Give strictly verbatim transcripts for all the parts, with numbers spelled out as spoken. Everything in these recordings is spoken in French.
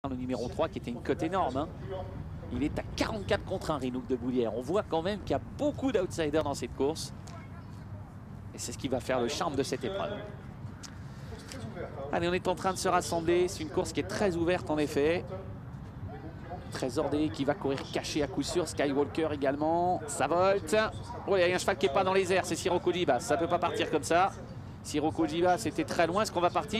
Le numéro trois qui était une cote énorme. Hein. Il est à quarante-quatre contre un, Rinouk de Boulières. On voit quand même qu'il y a beaucoup d'outsiders dans cette course. Et c'est ce qui va faire le charme de cette épreuve. Allez, on est en train de se rassembler. C'est une course qui est très ouverte en effet. Trésor D qui va courir caché à coup sûr. Skywalker également. Ça volte. Oh, il y a un cheval qui n'est pas dans les airs. C'est Sirocco Dibas. Ça ne peut pas partir comme ça. Sirocco Dibas, c'était très loin. Est-ce qu'on va partir ?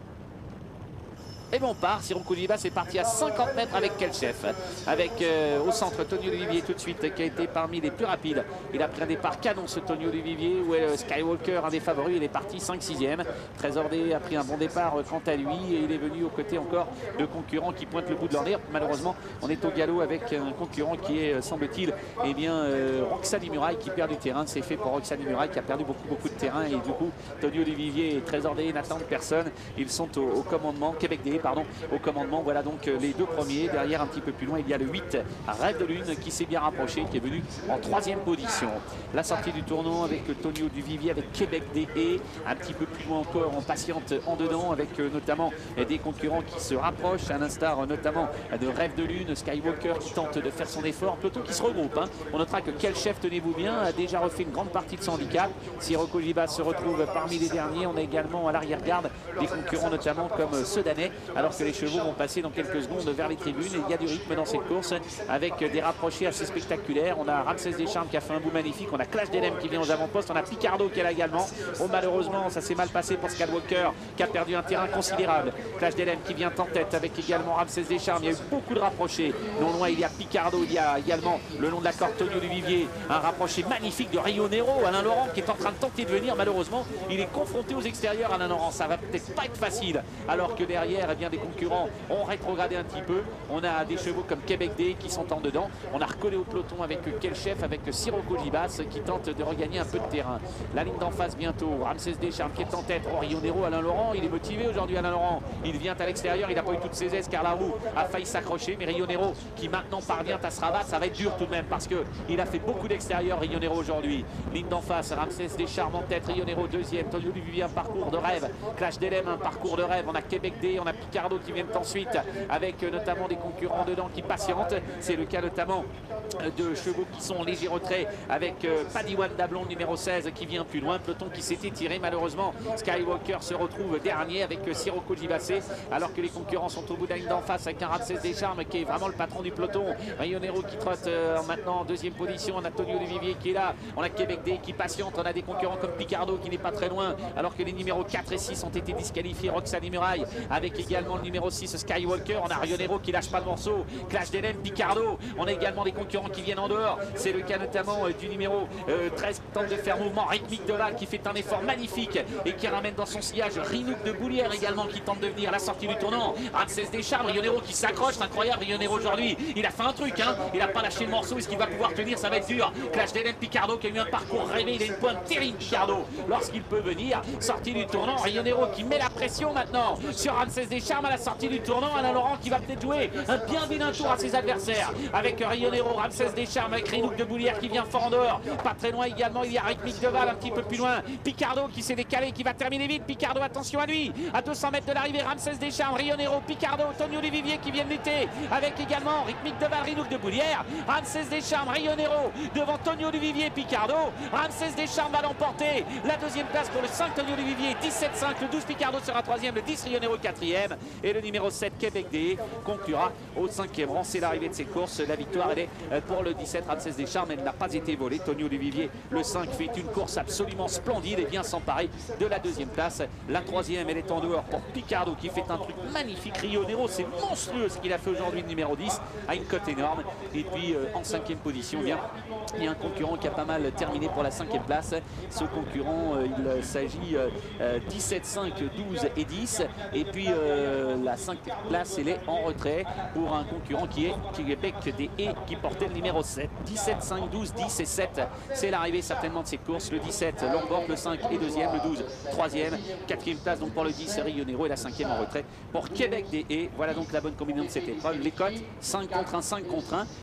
Et bon, on part. Sirocco Dibas est parti à cinquante mètres avec quel chef. Avec euh, au centre Tony Olivier tout de suite qui a été parmi les plus rapides. Il a pris un départ canon ce Tony Olivier où est le Skywalker, un des favoris. Il est parti cinq sixième. Trésor D a pris un bon départ euh, quant à lui et il est venu aux côtés encore de concurrents qui pointent le bout de leur nez. Malheureusement, on est au galop avec un concurrent qui est, semble-t-il, eh bien, euh, Roxane Muraille qui perd du terrain. C'est fait pour Roxane Muraille qui a perdu beaucoup, beaucoup de terrain. Et du coup, Tony Olivier et Trésor D n'attendent personne. Ils sont au, au commandement. Québec D, pardon, au commandement. Voilà donc les deux premiers. Derrière, un petit peu plus loin, il y a le huit, Rêve de Lune, qui s'est bien rapproché, qui est venu en troisième position. La sortie du tournant avec Tony Olivier, avec Québec D et un petit peu plus loin encore, on patiente en dedans avec notamment des concurrents qui se rapprochent, à l'instar notamment de Rêve de Lune, Skywalker qui tente de faire son effort, peloton qui se regroupe. Hein. On notera que quel chef, tenez-vous bien, a déjà refait une grande partie de son handicap. Sirocco Dibas se retrouve parmi les derniers. On a également à l'arrière-garde des concurrents notamment comme Sedanet, alors que les chevaux vont passer dans quelques secondes vers les tribunes. Et il y a du rythme dans cette course avec des rapprochés assez spectaculaires. On a Ramsès Descharmes qui a fait un bout magnifique. On a Clash d'Elem qui vient aux avant-postes. On a Picardo qui est là également. Oh, malheureusement, ça s'est mal passé pour Skywalker qui a perdu un terrain considérable. Clash d'Elem qui vient en tête avec également Ramsès Descharmes. Il y a eu beaucoup de rapprochés. Non loin, il y a Picardo. Il y a également le long de la corde Tony Olivier. Un rapproché magnifique de Rio Nero. Alain Laurent qui est en train de tenter de venir. Malheureusement, il est confronté aux extérieurs. Alain Laurent, ça va peut-être pas être facile. Alors que derrière, eh bien, des concurrents ont rétrogradé un petit peu. On a des chevaux comme Québec D qui sont en dedans. On a recollé au peloton avec quel chef, avec Sirocco Dibas qui tente de regagner un peu de terrain. La ligne d'en face bientôt. Ramsès Descharmes qui est en tête. Oh, Rio Nero, Alain Laurent, il est motivé aujourd'hui Alain Laurent. Il vient à l'extérieur, il n'a pas eu toutes ses aises car la roue a failli s'accrocher. Mais Rio Nero qui maintenant parvient à se rabattre, ça va être dur tout de même parce qu'il a fait beaucoup d'extérieur Rio Nero aujourd'hui. Ligne d'en face, Ramsès Descharmes en tête, Rio Nero deuxième. Tony Olivier un parcours de rêve. Clash d'Elem un parcours de rêve. On a Québec D, on a Picardo qui viennent ensuite avec notamment des concurrents dedans qui patientent. C'est le cas notamment de chevaux qui sont en léger retrait avec euh, Padiwan Dablon numéro seize qui vient plus loin. Peloton qui s'était tiré malheureusement. Skywalker se retrouve dernier avec euh, Sirocco Dibas alors que les concurrents sont au bout de la ligne d'en face avec un Ramsès Descharmes qui est vraiment le patron du peloton. Rio Nero qui trotte euh, maintenant en deuxième position. On a Tony Olivier qui est là. On a Québec D qui patiente. On a des concurrents comme Picardo qui n'est pas très loin alors que les numéros quatre et six ont été disqualifiés. Roxane Muraille avec également le numéro six Skywalker. On a Rio Nero qui lâche pas le morceau. Clash d'Hélène, Picardo. On a également des concurrents qui viennent en dehors. C'est le cas notamment euh, du numéro euh, treize qui tente de faire mouvement. Rythmique Deval qui fait un effort magnifique et qui ramène dans son sillage Rinouk de Boulières également qui tente de venir à la sortie du tournant. Ramsès Descharmes, Rio Nero qui s'accroche. C'est incroyable Rio Nero aujourd'hui. Il a fait un truc. Hein. Il n'a pas lâché le morceau. Est-ce qu'il va pouvoir tenir? Ça va être dur. Clash d'Hélène, Picardo qui a eu un parcours rêvé. Il a une pointe terrible Picardo lorsqu'il peut venir. Sortie du tournant. Rio Nero qui met la pression maintenant sur Ramsès Descharmes à la sortie du tournant. Alain Laurent qui va peut-être jouer un bien vilain tour à ses adversaires avec Rio Nero, Ramsès Descharmes avec Rinouk de Boulières qui vient fort en dehors. Pas très loin également, il y a Rythmique Deval un petit peu plus loin. Picardo qui s'est décalé, qui va terminer vite. Picardo, attention à lui. À deux cents mètres de l'arrivée, Ramsès Descharmes, Rio Nero, Picardo, Tony Olivier qui viennent lutter avec également Rythmique Deval, Rinouk de Boulières. Ramsès Descharmes, Rio Nero devant Tony Olivier, Picardo. Ramsès Descharmes va l'emporter. La deuxième place pour le cinq Tony Olivier, dix-sept cinq. Le douze Picardo sera troisième, le dix Rio Nero quatrième et le numéro sept Québec D conclura au cinquième rang. C'est l'arrivée de ces courses. La victoire elle est pour le dix-sept Ramsès Descharmes. Elle n'a pas été volée. Tony Olivier, le cinq, fait une course absolument splendide et vient s'emparer de la deuxième place. La troisième, elle est en dehors pour Picardo qui fait un truc magnifique. Rio Nero, c'est monstrueux ce qu'il a fait aujourd'hui, le numéro dix, à une cote énorme. Et puis euh, en cinquième position, bien, il y a un concurrent qui a pas mal terminé pour la cinquième place. Ce concurrent, euh, il s'agit euh, dix-sept, cinq, douze et dix. Et puis euh, la cinquième place, elle est en retrait pour un concurrent qui est Québec D et qui portait le numéro sept. dix-sept, cinq, douze, dix et sept. C'est l'arrivée certainement de cette course. Le dix-sept l'emporte, le cinq est deuxième, le douze troisième, quatrième place donc pour le dix Rio Nero et la cinquième en retrait pour Québec D et. Voilà donc la bonne combinaison de cette épreuve. Les cotes cinq contre un, cinq contre un.